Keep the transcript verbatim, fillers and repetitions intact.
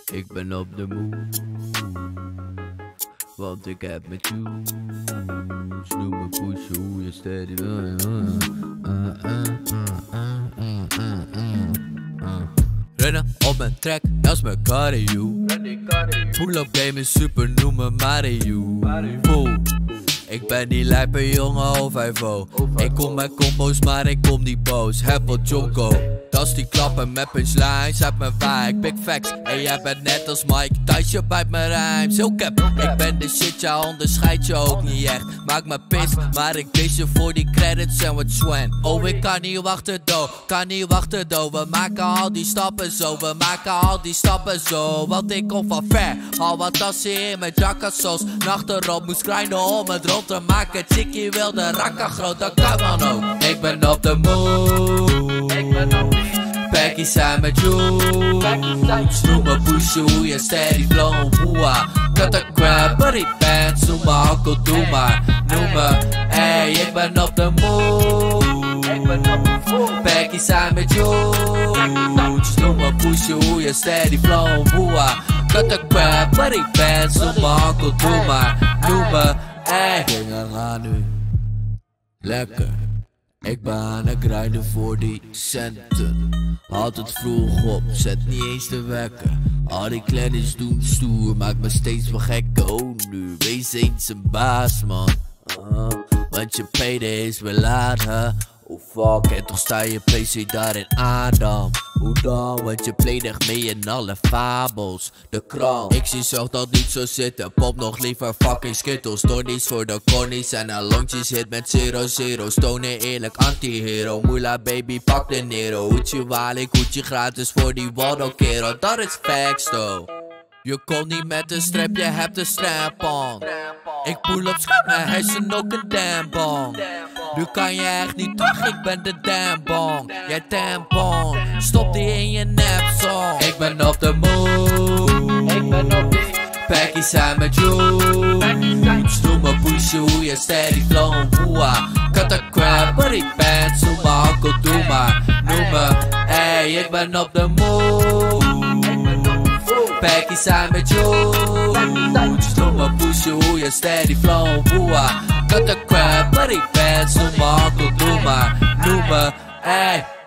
Ik ben op de move, want ik heb mijn tunes. Noem me pushen hoe je steady wil. Rennen op mijn track, dat is mijn cardio. Pull-up game is super, noem me Mario. Wow. Ik ben die lijpe jongen of vijf o. Ik kom met combo's, maar ik kom niet boos. Heb wat jonko, dat is die klappen met punchlines uit mijn vibe. Big facts, en jij bent net als Mike Tyson bij mijn rijms. Heel cap, ik ben de shit, ja onderscheid je ook niet echt. Maak me pis, maar ik kies je voor die credits en wat swan. Oh ik kan niet wachten do, kan niet wachten do. We maken al die stappen zo, we maken al die stappen zo. Want ik kom van ver, al wat tassen in mijn jackassos. Nacht erop, moest grinden om het rond te maken. Chickie wilde rakken groot, dat kan man ook. Ik ben op de move, ik ben op Packies zijn met juice. Noem me pushen hoe je steady flow. Boa, cut a crap, body pants. Noem me alcohol, doe maar. Noem me, ey, ik ben op de move. Packies zijn met juice. Noem me pushen hoe je steady flow. Boa, cut a crap, body pants. Noem me alcohol, doe maar. Noem me, ey. Dingen gaan nu lekker. Ik ben aan het grinden voor die centen. Had het vroeg op, zet niet eens de wekker. Al die kledders doen stoer, maakt me steeds wel gekker. Oh nu, wees eens een baas man. uh, Want je payday is weer laat hè. Oh fuck, en toch sta je place daar in Adam. Hoe dan, want je playt echt mee in alle fabels. De krant, ik zie zo dat niet zo zitten. Pop nog liever fucking skittles. Tonies voor de connies en een lontjes hit met zero zero. Stonen eerlijk anti-hero. Moela baby pak de Nero. Hoedje walik, hoedje gratis voor die Waldo kerel. Dat is facts though. Je komt niet met een strap, je hebt een strap on. Ik pull op schat, mijn hersen ook een tampon. Nu kan je echt niet terug, ik ben de tampon. Jij tampon, stop die in je nepzone. Ik ben op de move, ik ben op de Packies zijn met juice. Noem me pushen hoe je steady flow. Boa, cut a crap, body pants. Noem me alcohol, doe maar. Noem me, ey, ik ben op de move. Packies zijn met juice. Noem me pushen hoe je steady flow. Boa, cut a crap, body pants. Noem me alcohol, doe maar. Noem me, ey.